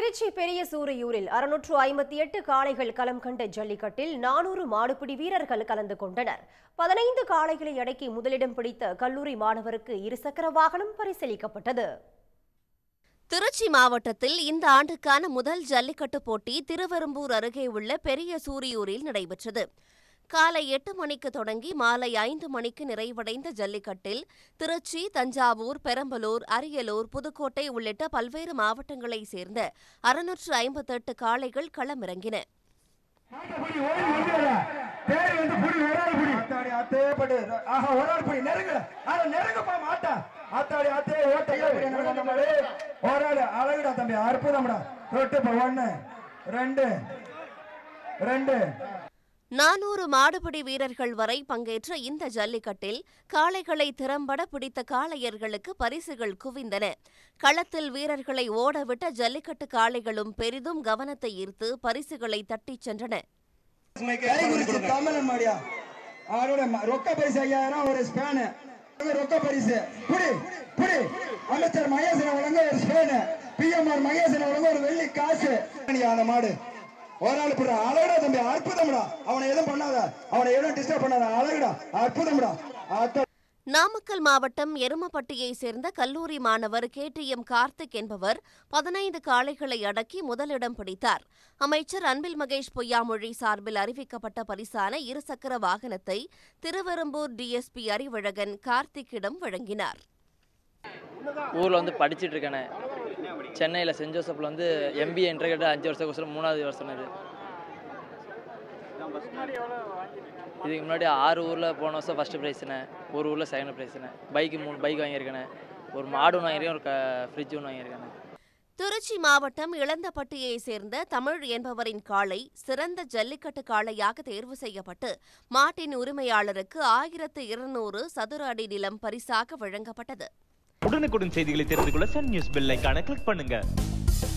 திருச்சி பெரிய சூரியூரில் 658 காளைகள் களம் கண்ட ஜல்லிக்கட்டில் 400 மாடுபிடி வீரர்கள் கலந்து கொண்டனர். 15 காளைகளை அடக்கி முதலிடம் பிடித்த கல்லூரி மாணவருக்கு இருசக்கர வாகனம் பரிசளிக்கப்பட்டது. திருச்சி மாவட்டத்தில் இந்த ஆண்டுக்கான முதல் ஜல்லிக்கட்டு போட்டி திருவெரும்பூர் அருகே உள்ள பெரிய சூரியூரில் நடைபெற்றது. காலை 8 மணிக்கு தொடங்கி மாலை 5 மணிக்கு நிறைவடைந்த ஜல்லிக்கட்டில் திருச்சி, தஞ்சாவூர், பெரம்பலூர், அரியலூர், புதுக்கோட்டை உள்ளிட்ட பல்வேறு மாவட்டங்களைச் சேர்ந்த 658 காளைகள் களமிறங்கின. நானூறு மாடுபிடி வீரர்கள் வரை பங்கேற்ற இந்த ஜல்லிக்கட்டில் காளைகளை திறம்பட பிடித்த காளையர்களுக்கு பரிசுகள் குவிந்தன. களத்தில் வீரர்களை ஓடவிட்ட ஜல்லிக்கட்டு காளைகளும் பெரிதும் கவனத்தை ஈர்த்து பரிசுகளை தட்டிச் சென்றன. அமைச்சர் மகேசன் வழங்க ஒரு ஸ்பேனு, பிஎம்ஆர் மகேசன் வழங்க ஒரு வெள்ளி காசு. ஒரு ஆள் போடுற அழகுடா தம்பி, அற்புதம்டா. அவனை எதுவும் பண்ணாத, அவனை எதுவும் டிஸ்டர்ப் பண்ணாத, அழகுடா, அற்புதம்டா. நாமக்கல் மாவட்டம் எருமப்பட்டியை சேர்ந்த கல்லூரி மாணவர் KTM கார்த்திக் என்பவர் 15 காளைகளை அடக்கி முதலிடம் பிடித்தார். அமைச்சர் அன்பில் மகேஷ் பொய்யாமொழி சார்பில் அறிவிக்கப்பட்ட பரிசான இருசக்கர வாகனத்தை திருவெரும்பூர் DSP அறிவழகன் கார்த்திக்கிடம் வழங்கினார். ஊரில் படிச்சுட்டு இருக்கேன். சென்னையில் சென்ட் ஜோசப்பில் MBA இன்டர்கிரேட் 5 வருஷம் கோர்ஸ் 3வது வருஷம். இதுக்கு முன்னாடி 6 ஊரில் போன வருஷம் ஃபஸ்ட்டு ப்ரைஸ்ண்ணே, ஒரு ஊரில் செகண்ட் ப்ரைஸ்ண்ணே. 3 பைக் வாங்கியிருக்கேனே, ஒரு மாடு ஒன்று வாங்கியிருக்கேன், ஒரு ஃப்ரிட்ஜ் ஒன்று வாங்கியிருக்கேன். திருச்சி மாவட்டம் இளந்தப்பட்டியை சேர்ந்த தமிழ் என்பவரின் காளை சிறந்த ஜல்லிக்கட்டு காளையாக தேர்வு செய்யப்பட்டு மாட்டின் உரிமையாளருக்கு 1200 சதுர அடி நிலம் பரிசாக வழங்கப்பட்டது. உடனுக்குடன் செய்திகளை தெரிந்து கொள்ள சன் நியூஸ் பெல் ஐகானை கிளிக் பண்ணுங்க.